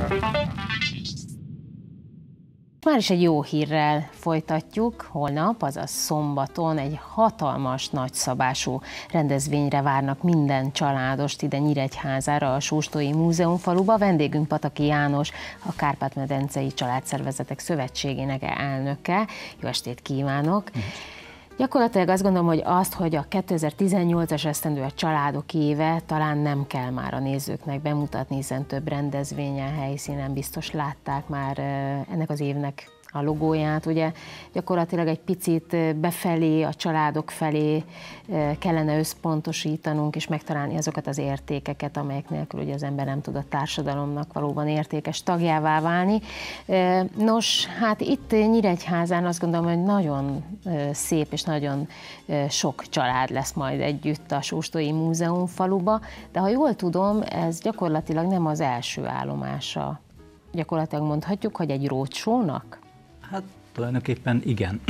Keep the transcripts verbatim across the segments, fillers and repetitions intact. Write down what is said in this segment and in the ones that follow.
Már is egy jó hírrel folytatjuk. Holnap, azaz szombaton egy hatalmas, nagyszabású rendezvényre várnak minden családost ide Nyíregyházára, a Sóstói Múzeumfaluba. Vendégünk Pataki János, a Kárpát-medencei Családszervezetek Szövetségének elnöke. Jó estét kívánok! Mm. Gyakorlatilag azt gondolom, hogy azt, hogy a kétezer-tizennyolcas esztendő a családok éve, talán nem kell már a nézőknek bemutatni, hiszen több rendezvényen, helyszínen biztos látták már ennek az évnek a logóját, ugye gyakorlatilag egy picit befelé, a családok felé kellene összpontosítanunk, és megtalálni azokat az értékeket, amelyek nélkül ugye az ember nem tud a társadalomnak valóban értékes tagjává válni. Nos, hát itt Nyíregyházán azt gondolom, hogy nagyon szép és nagyon sok család lesz majd együtt a Sóstói Múzeumfaluba, de ha jól tudom, ez gyakorlatilag nem az első állomása. Gyakorlatilag mondhatjuk, hogy egy roadshow-nak? Hát tulajdonképpen igen.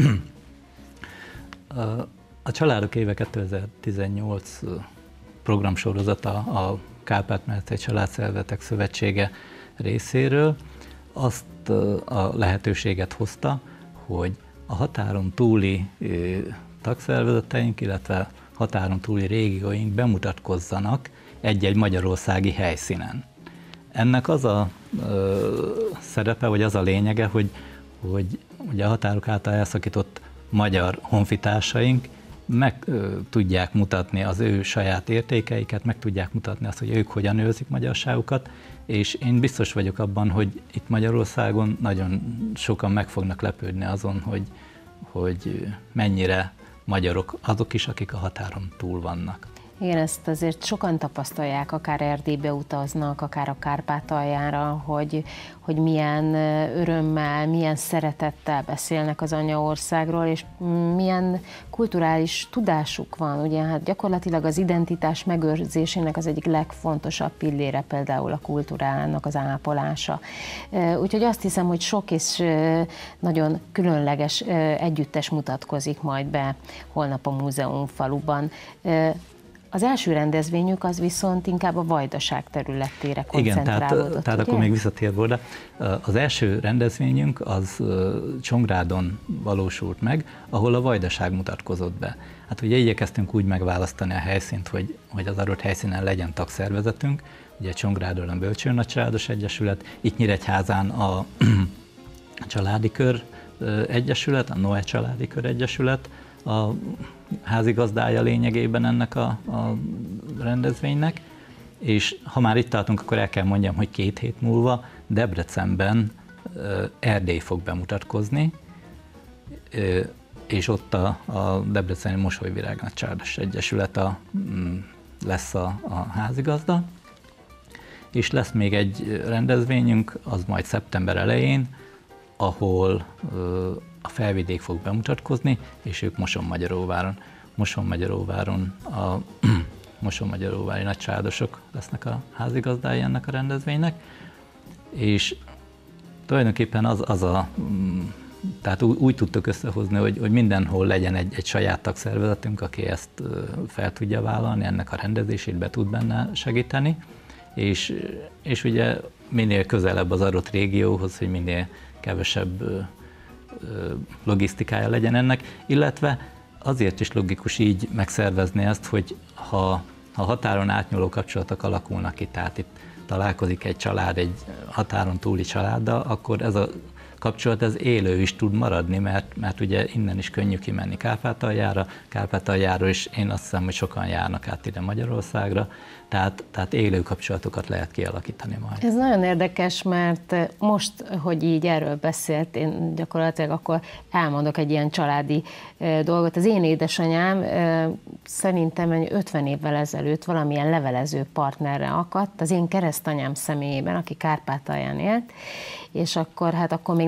A Családok éve kétezer-tizennyolc programsorozata a Kárpát-medencei Családszervezetek Szövetsége részéről azt a lehetőséget hozta, hogy a határon túli tagszervezeteink, illetve határon túli régióink bemutatkozzanak egy-egy magyarországi helyszínen. Ennek az a ö, szerepe, vagy az a lényege, hogy, hogy ugye a határok által elszakított magyar honfitársaink meg ö, tudják mutatni az ő saját értékeiket, meg tudják mutatni azt, hogy ők hogyan őrzik magyarságukat, és én biztos vagyok abban, hogy itt Magyarországon nagyon sokan meg fognak lepődni azon, hogy, hogy mennyire magyarok azok is, akik a határon túl vannak. Igen, ezt azért sokan tapasztalják, akár Erdélybe utaznak, akár a Kárpátaljára, hogy, hogy milyen örömmel, milyen szeretettel beszélnek az anyaországról, és milyen kulturális tudásuk van. Ugye hát gyakorlatilag az identitás megőrzésének az egyik legfontosabb pillére például a kultúrának az ápolása. Úgyhogy azt hiszem, hogy sok és nagyon különleges együttes mutatkozik majd be holnap a Múzeumfaluban. Az első rendezvényük az viszont inkább a Vajdaság területére koncentrálódott. Igen, tehát, tehát akkor még visszatérve oda. Az első rendezvényünk az Csongrádon valósult meg, ahol a Vajdaság mutatkozott be. Hát ugye igyekeztünk úgy megválasztani a helyszínt, hogy, hogy az adott helyszínen legyen tagszervezetünk, ugye Csongrádon a Bölcsőn Nagycsaládos Egyesület, itt Nyíregyházán a Családi Kör Egyesület, a Noé Családi Kör Egyesület, a házigazdája lényegében ennek a, a rendezvénynek, és ha már itt tartunk, akkor el kell mondjam, hogy két hét múlva Debrecenben Erdély fog bemutatkozni, és ott a, a Debreceni Mosolyvirág Nagycsaládos Egyesület a, lesz a, a házigazda, és lesz még egy rendezvényünk, az majd szeptember elején, ahol a Felvidék fog bemutatkozni, és ők Mosonmagyaróváron. Mosonmagyaróváron a Mosonmagyaróvári nagycsaládosok lesznek a házigazdái ennek a rendezvénynek, és tulajdonképpen az, az a, tehát úgy, úgy tudtuk összehozni, hogy, hogy mindenhol legyen egy, egy saját tagszervezetünk, aki ezt fel tudja vállalni, ennek a rendezését be tud benne segíteni, és, és ugye minél közelebb az adott régióhoz, hogy minél kevesebb logisztikája legyen ennek, illetve azért is logikus így megszervezni ezt, hogy ha, ha határon átnyúló kapcsolatok alakulnak ki, tehát itt találkozik egy család egy határon túli családdal, akkor ez a kapcsolat ez élő is tud maradni, mert, mert ugye innen is könnyű kimenni Kárpátaljára, Kárpátaljáról is én azt hiszem, hogy sokan járnak át ide Magyarországra, tehát, tehát élő kapcsolatokat lehet kialakítani majd. Ez nagyon érdekes, mert most, hogy így erről beszélt, én gyakorlatilag akkor elmondok egy ilyen családi dolgot. Az én édesanyám szerintem ötven évvel ezelőtt valamilyen levelező partnerre akadt, az én keresztanyám személyében, aki Kárpátalján élt, és akkor hát akkor még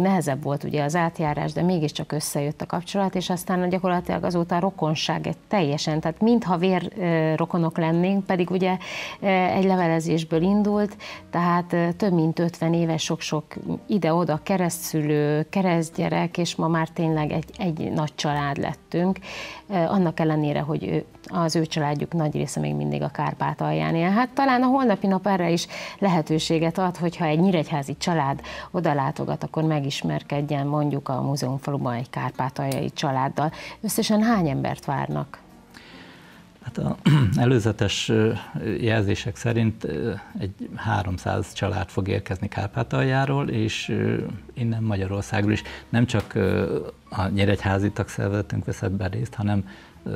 nehezebb volt ugye az átjárás, de mégiscsak összejött a kapcsolat, és aztán gyakorlatilag azóta a rokonság egy teljesen, tehát mintha vérrokonok lennénk, pedig ugye egy levelezésből indult, tehát több mint ötven éves, sok-sok ide-oda keresztszülő, keresztgyerek, és ma már tényleg egy, egy nagy család lettünk, annak ellenére, hogy ő, az ő családjuk nagy része még mindig a Kárpátalján él. Hát talán a holnapi nap erre is lehetőséget ad, hogyha egy nyíregyházi család odalátogat, akkor megismerkedjen mondjuk a múzeumfaluban egy kárpátaljai családdal. Összesen hány embert várnak? Hát az előzetes jelzések szerint egy háromszáz család fog érkezni Kárpátaljáról, és innen Magyarországról is. Nem csak a nyíregyházi tagszervezetünk vesz ebben részt, hanem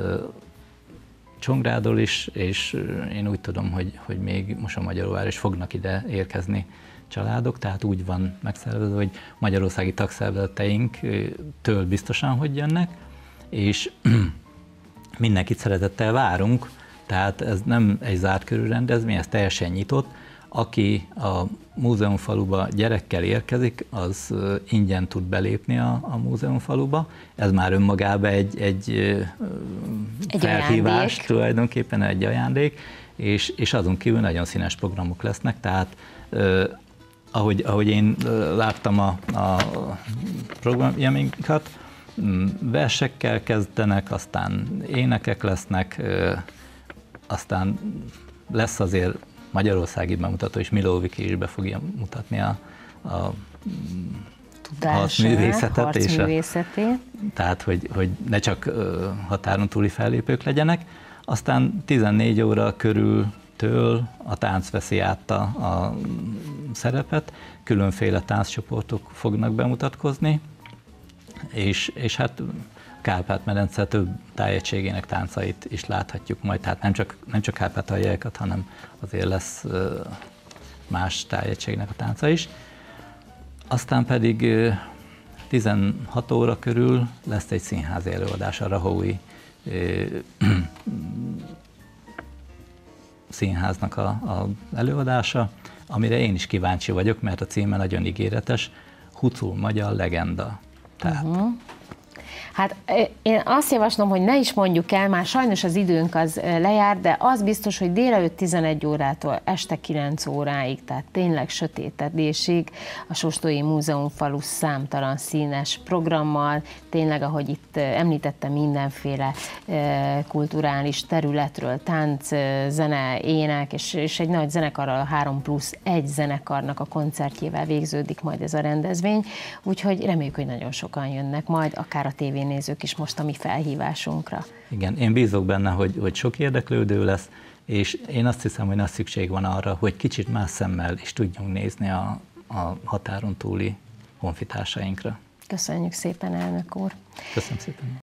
Csongrádról is, és én úgy tudom, hogy, hogy még Mosonmagyaróvárról is fognak ide érkezni családok, tehát úgy van megszervezve, hogy magyarországi tagszervezeteinktől biztosan, hogy jönnek, és mindenkit szeretettel várunk, tehát ez nem egy zárt körű rendezvény, ez teljesen nyitott. Aki a múzeumfaluba gyerekkel érkezik, az ingyen tud belépni a, a múzeumfaluba. Ez már önmagában egy, egy, egy felhívás, ajándék. Tulajdonképpen egy ajándék, és, és azon kívül nagyon színes programok lesznek, tehát eh, ahogy, ahogy én láttam a, a programjainkat, versekkel kezdenek, aztán énekek lesznek, aztán lesz azért magyarországi bemutató, és Miloviki is be fogja mutatni a, a harcművészetet. harcművészetét. Tehát, hogy, hogy ne csak határon túli fellépők legyenek. Aztán tizennégy óra körültől a tánc veszi át a, a szerepet, különféle tánccsoportok fognak bemutatkozni, És, és hát Kárpát-medence több tájegységének táncait is láthatjuk majd, tehát nem csak, nem csak kárpátaljákat, hanem azért lesz más tájegységnek a tánca is. Aztán pedig tizenhat óra körül lesz egy színházi előadás, a Rahoui színháznak a, a előadása, amire én is kíváncsi vagyok, mert a címe nagyon ígéretes, Hucul magyar legenda. Tehát. Uh-huh. Hát én azt javaslom, hogy ne is mondjuk el, már sajnos az időnk az lejár, de az biztos, hogy délelőtt tizenegy órától este kilenc óráig, tehát tényleg sötétedésig a Sóstói Múzeumfalu számtalan színes programmal, tényleg, ahogy itt említettem, mindenféle kulturális területről, tánc, zene, ének, és, és egy nagy zenekarral, a három plusz egy zenekarnak a koncertjével végződik majd ez a rendezvény, úgyhogy reméljük, hogy nagyon sokan jönnek majd, akár a tévén nézők is most a mi felhívásunkra. Igen, én bízok benne, hogy, hogy sok érdeklődő lesz, és én azt hiszem, hogy nagy szükség van arra, hogy kicsit más szemmel is tudjunk nézni a, a határon túli honfitársainkra. Köszönjük szépen, elnök úr! Köszönöm szépen!